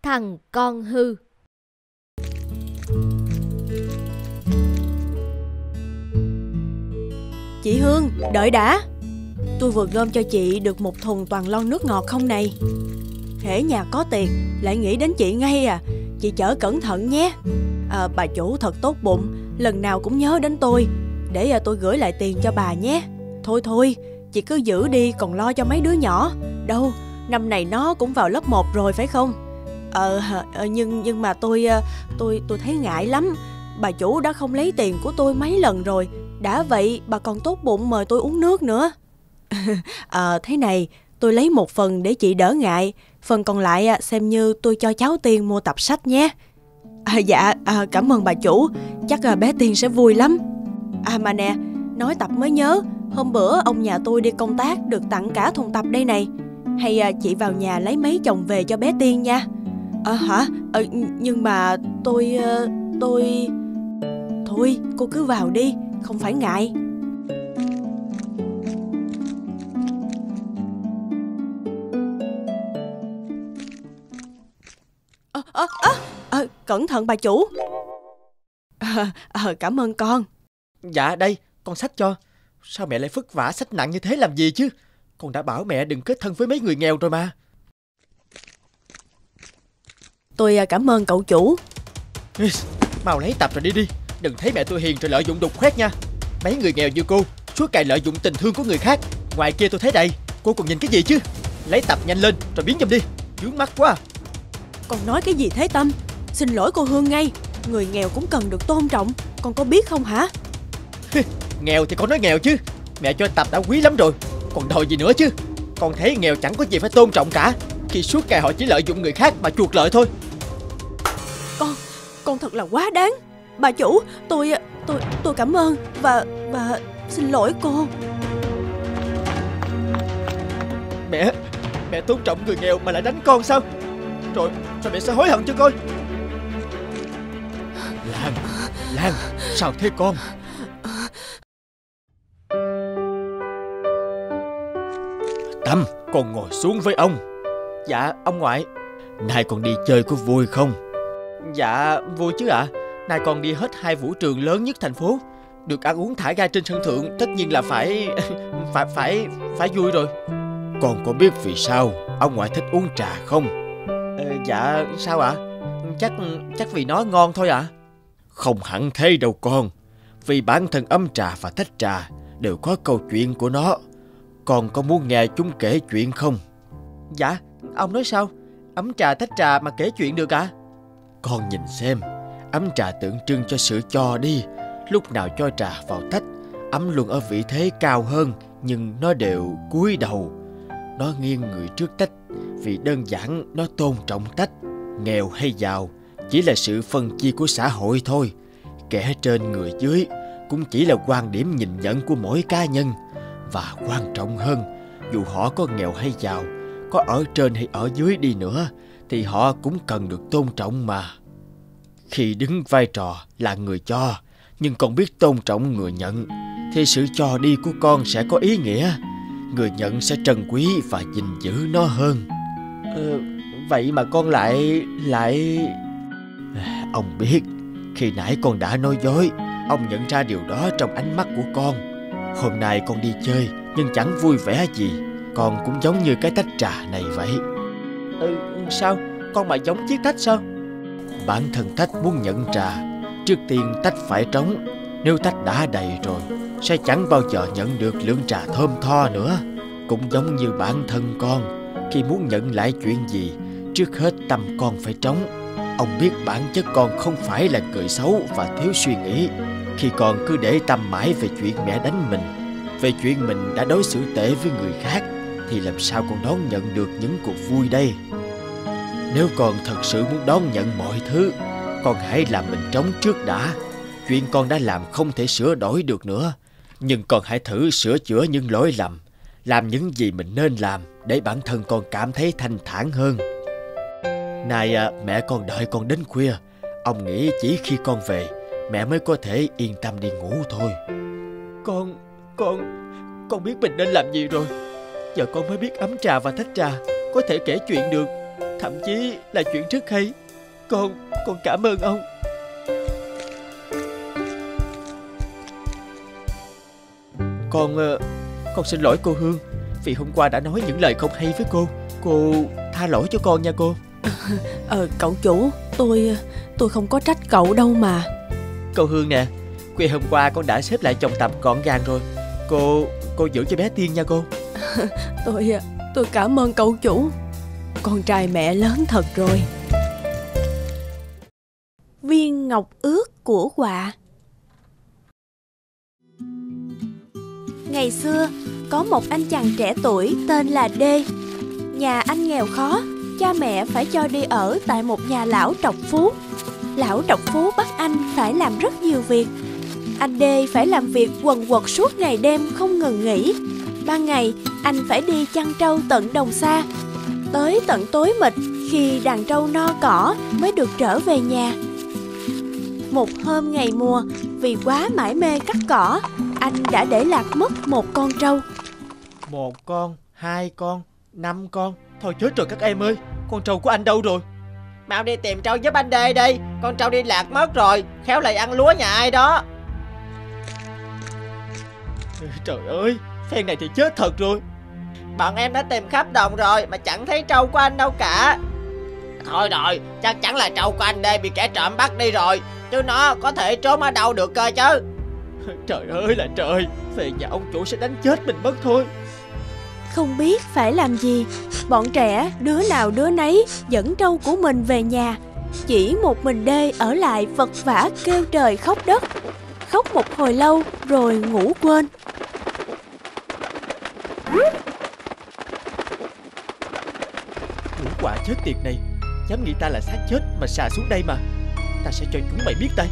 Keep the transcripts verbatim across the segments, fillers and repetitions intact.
Thằng con hư. Chị Hương, đợi đã. Tôi vừa gom cho chị được một thùng toàn lon nước ngọt không này. Hễ nhà có tiền lại nghĩ đến chị ngay à. Chị chở cẩn thận nhé. À, bà chủ thật tốt bụng, lần nào cũng nhớ đến tôi. Để à, tôi gửi lại tiền cho bà nhé. Thôi thôi, chị cứ giữ đi, còn lo cho mấy đứa nhỏ. Đâu, năm này nó cũng vào lớp một rồi phải không? Ờ, à, nhưng nhưng mà tôi tôi tôi thấy ngại lắm. Bà chủ đã không lấy tiền của tôi mấy lần rồi. Đã vậy bà còn tốt bụng mời tôi uống nước nữa. À, thế này, tôi lấy một phần để chị đỡ ngại. Phần còn lại xem như tôi cho cháu Tiên mua tập sách nhé. À, dạ, à, cảm ơn bà chủ. Chắc là bé Tiên sẽ vui lắm. À mà nè, nói tập mới nhớ, hôm bữa ông nhà tôi đi công tác được tặng cả thùng tập đây này. Hay à, chị vào nhà lấy mấy chồng về cho bé Tiên nha. À hả? À, nhưng mà tôi... tôi... Thôi, cô cứ vào đi, không phải ngại. À, à, à, à, cẩn thận bà chủ. À, à, cảm ơn con. Dạ đây, con xách cho. Sao mẹ lại vất vả xách nặng như thế làm gì chứ? Con đã bảo mẹ đừng kết thân với mấy người nghèo rồi mà. Tôi cảm ơn cậu chủ. Mau lấy tập rồi đi đi. Đừng thấy mẹ tôi hiền rồi lợi dụng đục khoét nha. Mấy người nghèo như cô suốt ngày lợi dụng tình thương của người khác. Ngoài kia tôi thấy đầy, cô còn nhìn cái gì chứ? Lấy tập nhanh lên rồi biến giùm đi, vướng mắt quá. Con nói cái gì thế Tâm? Xin lỗi cô Hương ngay. Người nghèo cũng cần được tôn trọng, con có biết không hả? Nghèo thì con nói nghèo chứ. Mẹ cho tập đã quý lắm rồi, còn đòi gì nữa chứ? Con thấy nghèo chẳng có gì phải tôn trọng cả, khi suốt ngày họ chỉ lợi dụng người khác mà chuộc lợi thôi. Con, con thật là quá đáng. Bà chủ, tôi, tôi, tôi cảm ơn và, và xin lỗi cô. Mẹ, mẹ tôn trọng người nghèo mà lại đánh con sao? Rồi, rồi mẹ sẽ hối hận cho coi. Lan, Lan, sao thế con? Tâm, con ngồi xuống với ông. Dạ, ông ngoại. Nay con đi chơi có vui không? Dạ, vui chứ ạ. À. Nay con đi hết hai vũ trường lớn nhất thành phố. Được ăn uống thả ga trên sân thượng, tất nhiên là phải... phải phải phải vui rồi. Con có biết vì sao ông ngoại thích uống trà không? Ờ, dạ, sao ạ? À? Chắc chắc vì nó ngon thôi ạ. À? Không hẳn thế đâu con. Vì bản thân ấm trà và tách trà đều có câu chuyện của nó. Con có muốn nghe chúng kể chuyện không? Dạ, ông nói sao? Ấm trà tách trà mà kể chuyện được à? Con nhìn xem, ấm trà tượng trưng cho sự cho đi. Lúc nào cho trà vào tách, ấm luôn ở vị thế cao hơn, nhưng nó đều cúi đầu. Nó nghiêng người trước tách vì đơn giản nó tôn trọng tách. Nghèo hay giàu chỉ là sự phân chia của xã hội thôi. Kẻ trên người dưới cũng chỉ là quan điểm nhìn nhận của mỗi cá nhân. Và quan trọng hơn, dù họ có nghèo hay giàu, có ở trên hay ở dưới đi nữa, thì họ cũng cần được tôn trọng mà. Khi đứng vai trò là người cho, nhưng còn biết tôn trọng người nhận, thì sự cho đi của con sẽ có ý nghĩa. Người nhận sẽ trân quý và gìn giữ nó hơn. Ờ, vậy mà con lại... lại... Ông biết, khi nãy con đã nói dối. Ông nhận ra điều đó trong ánh mắt của con. Hôm nay con đi chơi nhưng chẳng vui vẻ gì. Con cũng giống như cái tách trà này vậy. Ừ, sao? Con mà giống chiếc tách sao? Bản thân tách muốn nhận trà, trước tiên tách phải trống. Nếu tách đã đầy rồi, sẽ chẳng bao giờ nhận được lượng trà thơm tho nữa. Cũng giống như bản thân con, khi muốn nhận lại chuyện gì, trước hết tâm con phải trống. Ông biết bản chất con không phải là người xấu và thiếu suy nghĩ. Khi con cứ để tâm mãi về chuyện mẹ đánh mình, về chuyện mình đã đối xử tệ với người khác, thì làm sao con đón nhận được những cuộc vui đây? Nếu con thật sự muốn đón nhận mọi thứ, con hãy làm mình trống trước đã. Chuyện con đã làm không thể sửa đổi được nữa, nhưng con hãy thử sửa chữa những lỗi lầm, làm những gì mình nên làm để bản thân con cảm thấy thanh thản hơn. Này à, mẹ con đợi con đến khuya. Ông nghĩ chỉ khi con về, mẹ mới có thể yên tâm đi ngủ thôi. Con, con, con biết mình nên làm gì rồi. Giờ con mới biết ấm trà và tách trà có thể kể chuyện được. thậm chí là chuyện rất hay. Con, con cảm ơn ông. Con, con xin lỗi cô Hương vì hôm qua đã nói những lời không hay với cô. Cô tha lỗi cho con nha cô. Ờ cậu chủ, tôi tôi không có trách cậu đâu mà. Cô Hương nè, khuya hôm qua con đã xếp lại chồng tằm gọn gàng rồi. Cô, cô giữ cho bé Tiên nha cô. Tôi, tôi cảm ơn cậu chủ. Con trai mẹ lớn thật rồi. Viên ngọc ước của họa. Ngày xưa, có một anh chàng trẻ tuổi tên là Đê. Nhà anh nghèo khó, cha mẹ phải cho đi ở tại một nhà lão trọc phú. Lão trọc phú bắt anh phải làm rất nhiều việc. Anh Đê phải làm việc quần quật suốt ngày đêm không ngừng nghỉ. Ban ngày, anh phải đi chăn trâu tận đồng xa. Tới tận tối mịt, khi đàn trâu no cỏ mới được trở về nhà. Một hôm ngày mùa, vì quá mải mê cắt cỏ, anh đã để lạc mất một con trâu. Một con, hai con, năm con. Thôi chết rồi các em ơi, con trâu của anh đâu rồi? Mau đi tìm trâu giúp anh Đê đi. Con trâu đi lạc mất rồi, khéo lại ăn lúa nhà ai đó. Trời ơi, phen này thì chết thật rồi. Bọn em đã tìm khắp đồng rồi mà chẳng thấy trâu của anh đâu cả. Thôi rồi, chắc chắn là trâu của anh Đê bị kẻ trộm bắt đi rồi. Chứ nó có thể trốn ở đâu được cơ chứ. Trời ơi là trời, về nhà ông chủ sẽ đánh chết mình mất thôi. Không biết phải làm gì, bọn trẻ đứa nào đứa nấy dẫn trâu của mình về nhà. Chỉ một mình Đê ở lại vật vã kêu trời khóc đất. Khóc một hồi lâu rồi ngủ quên. Lũ quả chết tiệt này, dám nghĩ ta là xác chết mà xà xuống đây mà. Ta sẽ cho chúng mày biết đây.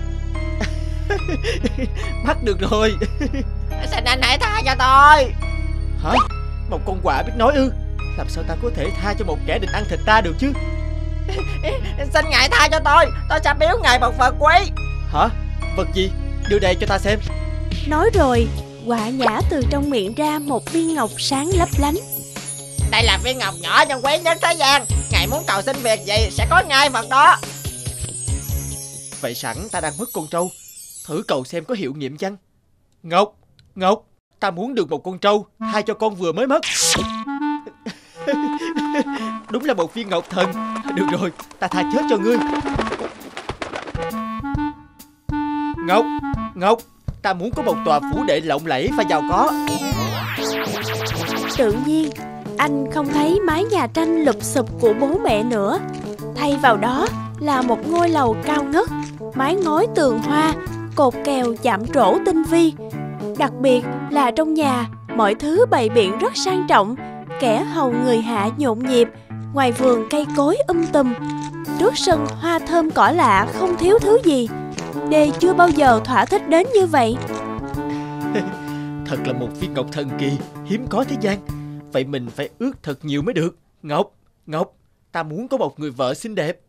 Bắt được rồi. Xin anh hãy tha cho tôi. Hả? Một con quạ biết nói ư? Làm sao ta có thể tha cho một kẻ định ăn thịt ta được chứ? Xin ngài tha cho tôi, tôi sẽ biếu ngài một vật quý. Hả? Vật gì? Đưa đây cho ta xem. Nói rồi, quạ nhả từ trong miệng ra một viên ngọc sáng lấp lánh. Đây là viên ngọc nhỏ nhưng quý nhất thế gian. Ngài muốn cầu xin việc gì sẽ có ngay vật đó. Vậy sẵn ta đang mất con trâu, thử cầu xem có hiệu nghiệm chăng? Ngọc, Ngọc, ta muốn được một con trâu thay cho con vừa mới mất. Đúng là một viên ngọc thần. Được rồi, ta tha chết cho ngươi. Ngọc, Ngọc, ta muốn có một tòa phủ đệ lộng lẫy và giàu có. Tự nhiên, anh không thấy mái nhà tranh lụp xụp của bố mẹ nữa. Thay vào đó là một ngôi lầu cao ngất, mái ngói tường hoa, cột kèo chạm trổ tinh vi. Đặc biệt là trong nhà, mọi thứ bày biện rất sang trọng, kẻ hầu người hạ nhộn nhịp, ngoài vườn cây cối um tùm. Trước sân hoa thơm cỏ lạ không thiếu thứ gì. Đê chưa bao giờ thỏa thích đến như vậy. Thật là một viên ngọc thần kỳ, hiếm có thế gian. Vậy mình phải ước thật nhiều mới được. Ngọc, Ngọc, ta muốn có một người vợ xinh đẹp.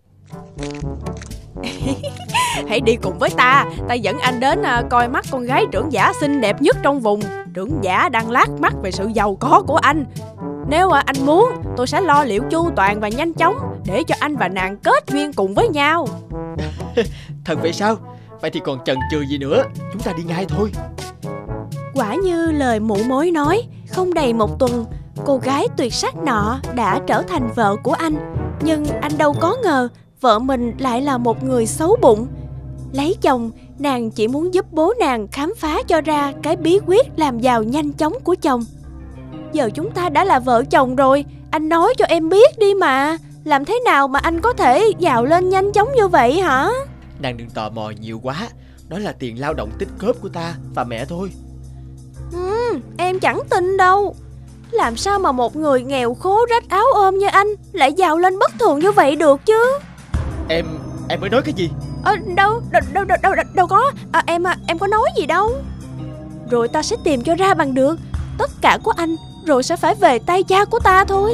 Hãy đi cùng với ta, ta dẫn anh đến coi mắt con gái trưởng giả xinh đẹp nhất trong vùng. Trưởng giả đang lác mắt về sự giàu có của anh. Nếu anh muốn, tôi sẽ lo liệu chu toàn và nhanh chóng để cho anh và nàng kết duyên cùng với nhau. Thật vậy sao? Vậy thì còn chần chừ gì nữa, chúng ta đi ngay thôi. Quả như lời mụ mối nói, không đầy một tuần, cô gái tuyệt sắc nọ đã trở thành vợ của anh. Nhưng anh đâu có ngờ vợ mình lại là một người xấu bụng. Lấy chồng, nàng chỉ muốn giúp bố nàng khám phá cho ra cái bí quyết làm giàu nhanh chóng của chồng. Giờ chúng ta đã là vợ chồng rồi, anh nói cho em biết đi mà. Làm thế nào mà anh có thể giàu lên nhanh chóng như vậy hả? Nàng đừng tò mò nhiều quá. Đó là tiền lao động tích góp của ta và mẹ thôi. Ừ, em chẳng tin đâu. Làm sao mà một người nghèo khố rách áo ôm như anh lại giàu lên bất thường như vậy được chứ? Em, em mới nói cái gì? Ờ, đâu, đâu, đâu, đâu, đâu, đâu có à, Em, em có nói gì đâu. Rồi ta sẽ tìm cho ra bằng được. Tất cả của anh rồi sẽ phải về tay cha của ta thôi.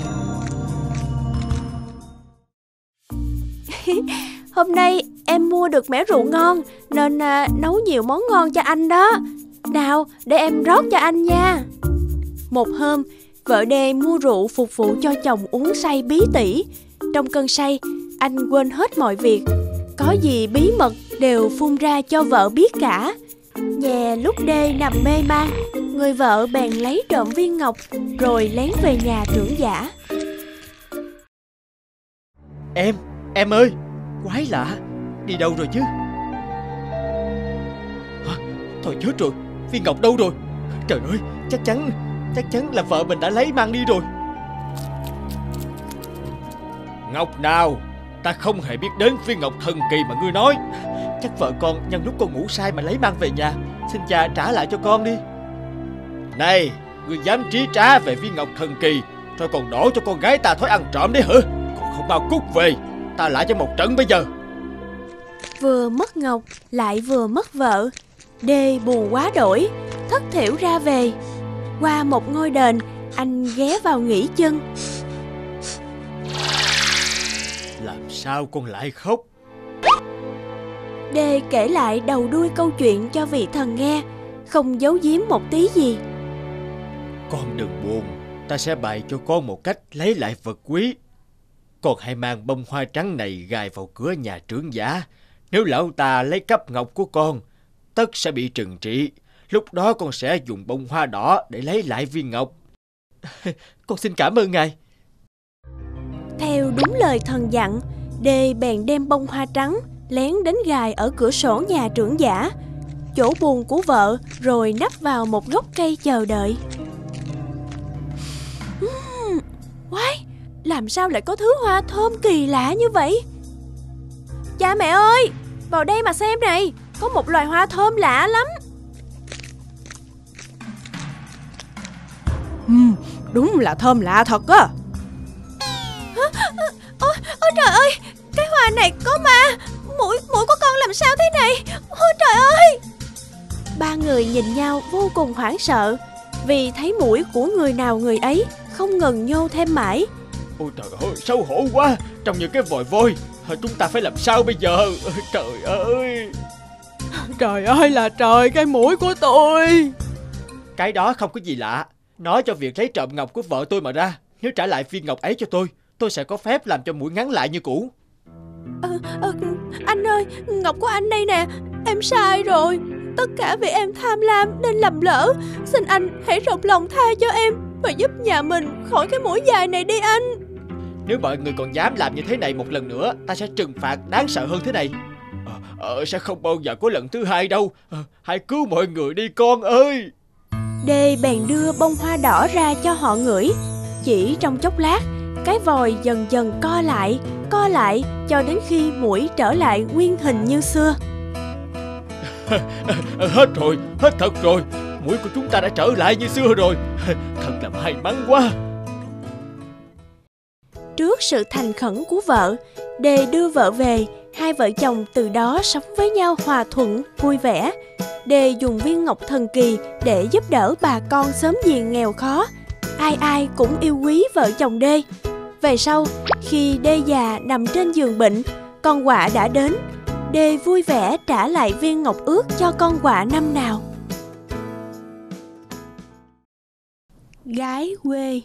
Hôm nay em mua được mẻ rượu ngon nên à, nấu nhiều món ngon cho anh đó. Nào, để em rót cho anh nha. Một hôm, vợ Đê mua rượu phục vụ cho chồng uống say bí tỉ. trong cơn say, anh quên hết mọi việc. Có gì bí mật đều phun ra cho vợ biết cả. Nhè lúc Đê nằm mê man, người vợ bèn lấy trộm viên ngọc rồi lén về nhà trưởng giả. Em, em ơi, quái lạ, đi đâu rồi chứ? Hả? Thôi chết rồi, viên ngọc đâu rồi? Trời ơi, chắc chắn, chắc chắn là vợ mình đã lấy mang đi rồi. Ngọc nào? Ta không hề biết đến viên ngọc thần kỳ mà ngươi nói. Chắc vợ con nhân lúc con ngủ say mà lấy mang về nhà. Xin cha trả lại cho con đi. Này, ngươi dám trí trá về viên ngọc thần kỳ, rồi còn đổ cho con gái ta thói ăn trộm đấy hả? Còn không bao cút về, ta lại cho một trận bây giờ. Vừa mất ngọc lại vừa mất vợ, Đê buồn quá đổi, thất thểu ra về. Qua một ngôi đền, anh ghé vào nghỉ chân. Làm sao con lại khóc? Đê kể lại đầu đuôi câu chuyện cho vị thần nghe, không giấu giếm một tí gì. Con đừng buồn, ta sẽ bày cho con một cách lấy lại vật quý. Con hãy mang bông hoa trắng này gài vào cửa nhà trưởng giả. Nếu lão ta lấy cắp ngọc của con, tất sẽ bị trừng trị. Lúc đó con sẽ dùng bông hoa đỏ để lấy lại viên ngọc. Con xin cảm ơn ngài. Theo đúng lời thần dặn, Đê bèn đem bông hoa trắng lén đến gài ở cửa sổ nhà trưởng giả, chỗ buồng của vợ, rồi nấp vào một gốc cây chờ đợi. uhm, Quái, làm sao lại có thứ hoa thơm kỳ lạ như vậy? Cha mẹ ơi, vào đây mà xem này, có một loài hoa thơm lạ lắm. uhm, Đúng là thơm lạ thật á. Ôi, ôi trời ơi, cái hoa này có ma. Mũi, mũi của con làm sao thế này? Ôi trời ơi. Ba người nhìn nhau vô cùng hoảng sợ, vì thấy mũi của người nào người ấy không ngừng nhô thêm mãi. Ôi trời ơi, xấu hổ quá. Trong những cái vòi vôi, chúng ta phải làm sao bây giờ? Trời ơi. Trời ơi là trời, cái mũi của tôi. Cái đó không có gì lạ. Nói cho việc lấy trộm ngọc của vợ tôi mà ra. Nếu trả lại viên ngọc ấy cho tôi, tôi sẽ có phép làm cho mũi ngắn lại như cũ. à, à, Anh ơi, ngọc của anh đây nè. Em sai rồi. Tất cả vì em tham lam nên lầm lỡ. Xin anh hãy rộng lòng tha cho em và giúp nhà mình khỏi cái mũi dài này đi anh. Nếu mọi người còn dám làm như thế này một lần nữa, ta sẽ trừng phạt đáng sợ hơn thế này. Ờ, ờ, sẽ không bao giờ có lần thứ hai đâu. Ờ, hãy cứu mọi người đi con ơi. Đê bèn đưa bông hoa đỏ ra cho họ ngửi. Chỉ trong chốc lát, cái vòi dần dần co lại, co lại cho đến khi mũi trở lại nguyên hình như xưa. Hết rồi, hết thật rồi. Mũi của chúng ta đã trở lại như xưa rồi. Thật là may mắn quá. Trước sự thành khẩn của vợ, Đê đưa vợ về. Hai vợ chồng từ đó sống với nhau hòa thuận, vui vẻ. Đê dùng viên ngọc thần kỳ để giúp đỡ bà con xóm giềng nghèo khó. Ai ai cũng yêu quý vợ chồng Đê. Về sau, khi Đê già nằm trên giường bệnh, con quạ đã đến. Đê vui vẻ trả lại viên ngọc ước cho con quạ năm nào. Gái quê.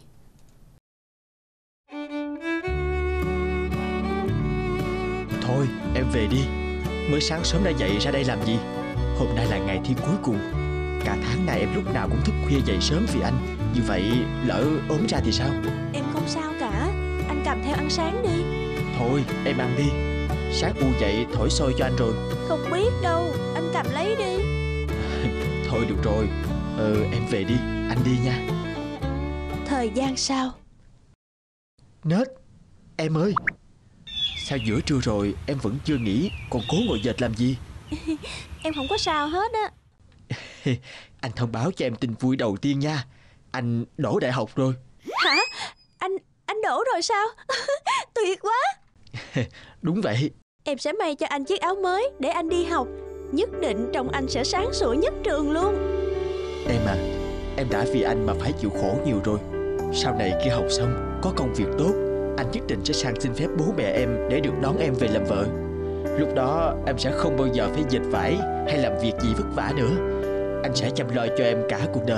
Thôi, em về đi. Mới sáng sớm đã dậy ra đây làm gì? Hôm nay là ngày thi cuối cùng. Cả tháng này em lúc nào cũng thức khuya dậy sớm vì anh. Như vậy lỡ ốm ra thì sao? Em không sao cả. Anh cầm theo ăn sáng đi. Thôi, em ăn đi. Sáng u dậy thổi xôi cho anh rồi. Không biết đâu, anh cầm lấy đi. Thôi được rồi. Ờ, em về đi, anh đi nha. Thời gian sau. Nết, em ơi. Sao giữa trưa rồi em vẫn chưa nghỉ, còn cố ngồi dệt làm gì? Em không có sao hết á. Anh thông báo cho em tin vui đầu tiên nha. Anh đỗ đại học rồi. Hả? Anh anh đỗ rồi sao? Tuyệt quá. Đúng vậy. Em sẽ may cho anh chiếc áo mới để anh đi học. Nhất định trông anh sẽ sáng sủa nhất trường luôn. Em à, em đã vì anh mà phải chịu khổ nhiều rồi. Sau này khi học xong, có công việc tốt, anh nhất định sẽ sang xin phép bố mẹ em để được đón em về làm vợ. Lúc đó em sẽ không bao giờ phải dệt vải hay làm việc gì vất vả nữa. Anh sẽ chăm lo cho em cả cuộc đời.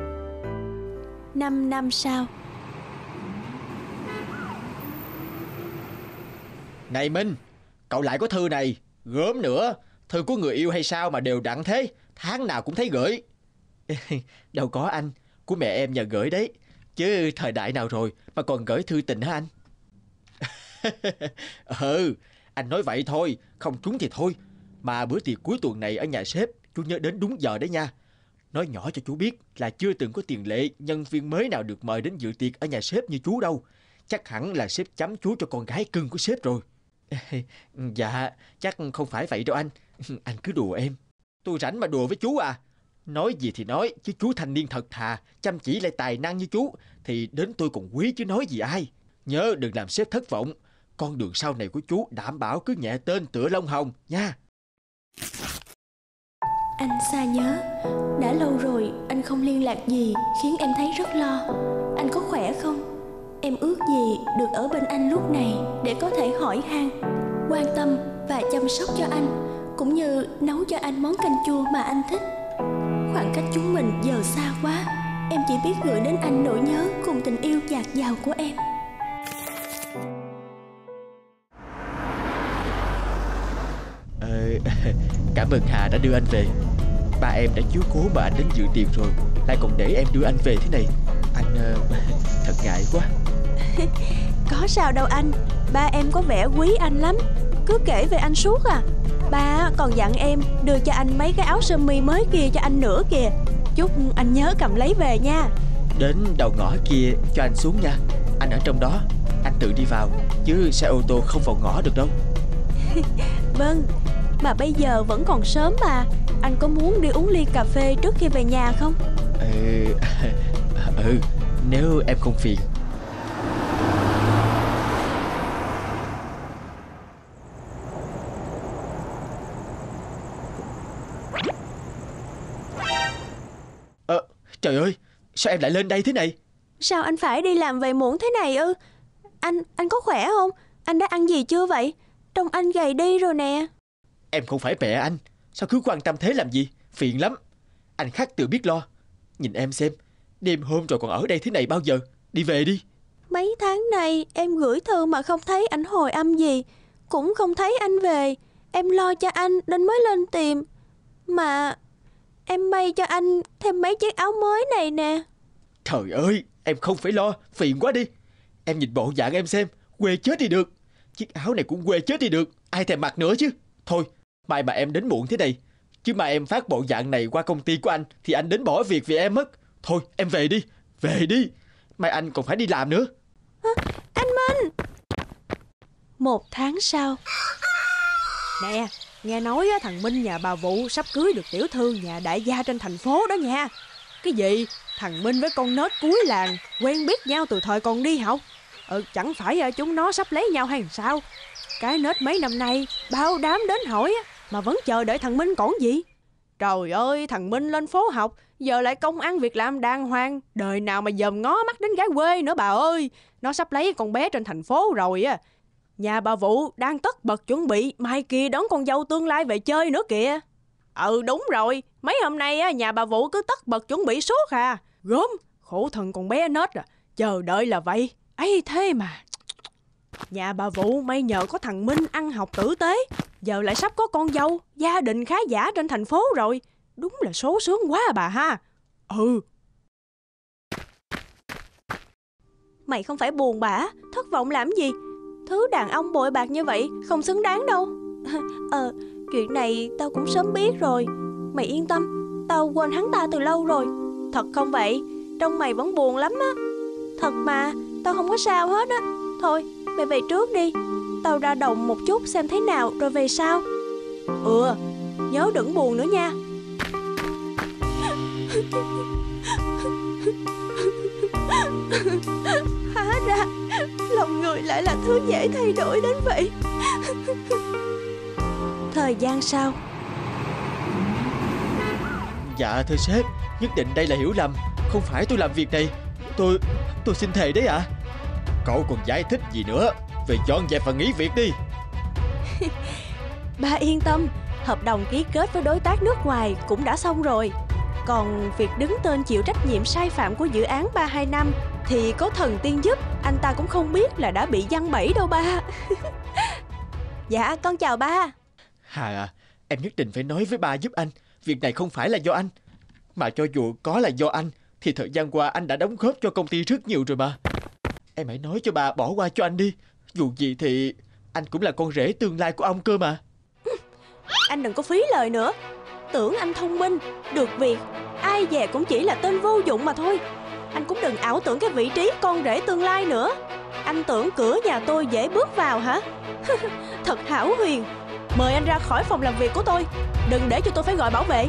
Năm năm sau. Này Minh, cậu lại có thư này. Gớm nữa, thư của người yêu hay sao mà đều đặn thế, tháng nào cũng thấy gửi. Đâu có anh, của mẹ em nhờ gửi đấy. Chứ thời đại nào rồi mà còn gửi thư tình hả anh? Ừ, anh nói vậy thôi, không trúng thì thôi. Mà bữa tiệc cuối tuần này ở nhà sếp, chú nhớ đến đúng giờ đấy nha. Nói nhỏ cho chú biết là chưa từng có tiền lệ nhân viên mới nào được mời đến dự tiệc ở nhà sếp như chú đâu. Chắc hẳn là sếp chấm chú cho con gái cưng của sếp rồi. Dạ, chắc không phải vậy đâu anh. Anh cứ đùa em. Tôi rảnh mà đùa với chú à. Nói gì thì nói, chứ chú thanh niên thật thà, chăm chỉ lại tài năng như chú thì đến tôi còn quý chứ nói gì ai. Nhớ đừng làm sếp thất vọng. Con đường sau này của chú đảm bảo cứ nhẹ tên tựa lông hồng nha. Anh xa nhớ. Đã lâu rồi anh không liên lạc gì, khiến em thấy rất lo. Anh có khỏe không? Em ước gì được ở bên anh lúc này để có thể hỏi han, quan tâm và chăm sóc cho anh, cũng như nấu cho anh món canh chua mà anh thích. Khoảng cách chúng mình giờ xa quá, em chỉ biết gửi đến anh nỗi nhớ cùng tình yêu dạt dào của em. Ờ, cảm ơn Hà đã đưa anh về. Ba em đã chiếu cố mà anh đến dự tiệc rồi, lại còn để em đưa anh về thế này. Anh uh, thật ngại quá. Có sao đâu anh, ba em có vẻ quý anh lắm, cứ kể về anh suốt à. Ba còn dặn em đưa cho anh mấy cái áo sơ mi mới kia cho anh nữa kìa. Chúc anh nhớ cầm lấy về nha. Đến đầu ngõ kia cho anh xuống nha. Anh ở trong đó, anh tự đi vào, chứ xe ô tô không vào ngõ được đâu. Vâng, mà bây giờ vẫn còn sớm mà. Anh có muốn đi uống ly cà phê trước khi về nhà không? Ừ, ừ, nếu em không phiền. Ờ, trời ơi, sao em lại lên đây thế này? Sao anh phải đi làm về muộn thế này ư? Anh, anh có khỏe không? Anh đã ăn gì chưa vậy? Trông anh gầy đi rồi nè. Em không phải mẹ anh, sao cứ quan tâm thế làm gì? Phiền lắm. Anh khắc tự biết lo. Nhìn em xem, đêm hôm rồi còn ở đây thế này bao giờ? Đi về đi. Mấy tháng nay em gửi thư mà không thấy anh hồi âm gì, cũng không thấy anh về. Em lo cho anh nên mới lên tìm. Mà em may cho anh thêm mấy chiếc áo mới này nè. Trời ơi, em không phải lo, phiền quá đi. Em nhìn bộ dạng em xem, quê chết đi được. Chiếc áo này cũng quê chết đi được, ai thèm mặc nữa chứ. Thôi, mai mà em đến muộn thế này, chứ mà em phát bộ dạng này qua công ty của anh thì anh đến bỏ việc vì em mất. Thôi, em về đi, về đi. Mai anh còn phải đi làm nữa. À, anh Minh. Một tháng sau. Nè, nghe nói thằng Minh nhà bà Vụ sắp cưới được tiểu thư nhà đại gia trên thành phố đó nha. Cái gì? Thằng Minh với con nết cuối làng quen biết nhau từ thời còn đi học. Ừ, chẳng phải chúng nó sắp lấy nhau hay sao? Cái nết mấy năm nay bao đám đến hỏi mà vẫn chờ đợi thằng Minh còn gì. Trời ơi, thằng Minh lên phố học, giờ lại công ăn việc làm đàng hoàng, đời nào mà dòm ngó mắt đến gái quê nữa bà ơi. Nó sắp lấy con bé trên thành phố rồi á. Nhà bà Vụ đang tất bật chuẩn bị mai kia đón con dâu tương lai về chơi nữa kìa. Ừ đúng rồi, mấy hôm nay á, nhà bà Vụ cứ tất bật chuẩn bị suốt à. Gớm, khổ thân con bé nết à, chờ đợi là vậy. Ấy thế mà. Nhà bà Vụ may nhờ có thằng Minh ăn học tử tế, giờ lại sắp có con dâu, gia đình khá giả trên thành phố rồi. Đúng là số sướng quá bà ha. Ừ. Mày không phải buồn bã, thất vọng làm gì? Thứ đàn ông bội bạc như vậy không xứng đáng đâu. Ờ, chuyện này tao cũng sớm biết rồi. Mày yên tâm, tao quên hắn ta từ lâu rồi. Thật không vậy? Trông mày vẫn buồn lắm á. Thật mà, tao không có sao hết á. Thôi, mày về trước đi. Tao ra đồng một chút xem thế nào rồi về sau. Ừ, nhớ đừng buồn nữa nha. Hóa ra lòng người lại là thứ dễ thay đổi đến vậy. Thời gian sau. Dạ thưa sếp, nhất định đây là hiểu lầm. Không phải tôi làm việc này. Tôi, tôi xin thề đấy ạ. À. Cậu còn giải thích gì nữa? Về dọn dẹp và nghỉ việc đi. Ba yên tâm, hợp đồng ký kết với đối tác nước ngoài cũng đã xong rồi. Còn việc đứng tên chịu trách nhiệm sai phạm của dự án ba hai năm thì có thần tiên giúp, anh ta cũng không biết là đã bị giăng bẫy đâu ba. Dạ con chào ba. Hà à, em nhất định phải nói với ba giúp anh. Việc này không phải là do anh. Mà cho dù có là do anh thì thời gian qua anh đã đóng góp cho công ty rất nhiều rồi mà. Em hãy nói cho bà bỏ qua cho anh đi. Dù gì thì anh cũng là con rể tương lai của ông cơ mà. Anh đừng có phí lời nữa. Tưởng anh thông minh, được việc, ai về cũng chỉ là tên vô dụng mà thôi. Anh cũng đừng ảo tưởng cái vị trí con rể tương lai nữa. Anh tưởng cửa nhà tôi dễ bước vào hả? Thật hão huyền. Mời anh ra khỏi phòng làm việc của tôi. Đừng để cho tôi phải gọi bảo vệ.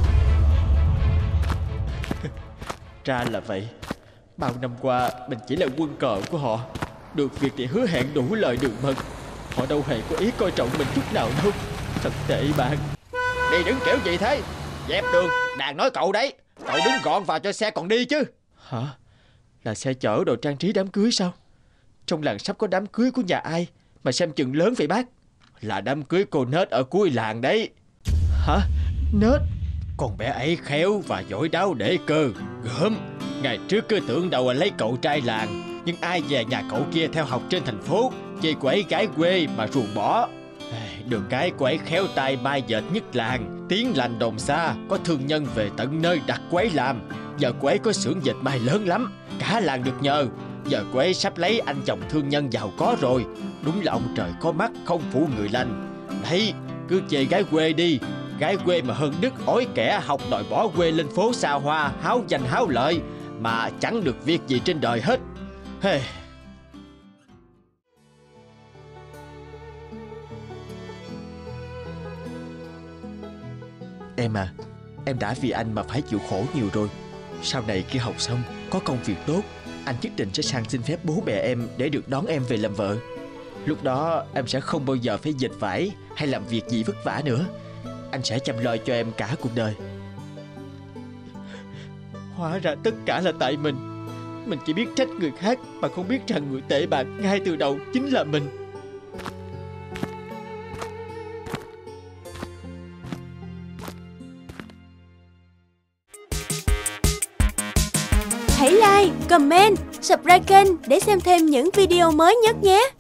Ra là vậy. Bao năm qua mình chỉ là quân cờ của họ. Được việc thì hứa hẹn đủ lời đường mật. Họ đâu hề có ý coi trọng mình chút nào đâu. Thật tệ bạn. Đi đứng kiểu gì thế? Dẹp đường, đàn nói cậu đấy. Cậu đứng gọn vào cho xe còn đi chứ. Hả? Là xe chở đồ trang trí đám cưới sao? Trong làng sắp có đám cưới của nhà ai mà xem chừng lớn vậy bác? Là đám cưới cô Nết ở cuối làng đấy. Hả? Nết? Con bé ấy khéo và giỏi đáo để cơ, gớm. Ngày trước cứ tưởng đâu là lấy cậu trai làng, nhưng ai về nhà cậu kia theo học trên thành phố, chê cô ấy gái quê mà ruồng bỏ. Đường cái cô ấy khéo tay mai dệt nhất làng, tiếng lành đồn xa, có thương nhân về tận nơi đặt cô ấy làm. Giờ cô ấy có xưởng dệt may lớn lắm, cả làng được nhờ. Giờ cô ấy sắp lấy anh chồng thương nhân giàu có rồi. Đúng là ông trời có mắt không phụ người lành. Đấy, cứ chê gái quê đi. Gái quê mà hơn đức ói kẻ học đòi bỏ quê lên phố xa hoa, háo danh háo lợi, mà chẳng được việc gì trên đời hết. Hey. Em à, em đã vì anh mà phải chịu khổ nhiều rồi. Sau này khi học xong, có công việc tốt, anh nhất định sẽ sang xin phép bố mẹ em để được đón em về làm vợ. Lúc đó em sẽ không bao giờ phải dệt vải hay làm việc gì vất vả nữa. Anh sẽ chăm lo cho em cả cuộc đời. Hóa ra tất cả là tại mình. Mình chỉ biết trách người khác mà không biết rằng người tệ bạc ngay từ đầu chính là mình. Hãy like, comment, subscribe kênh để xem thêm những video mới nhất nhé.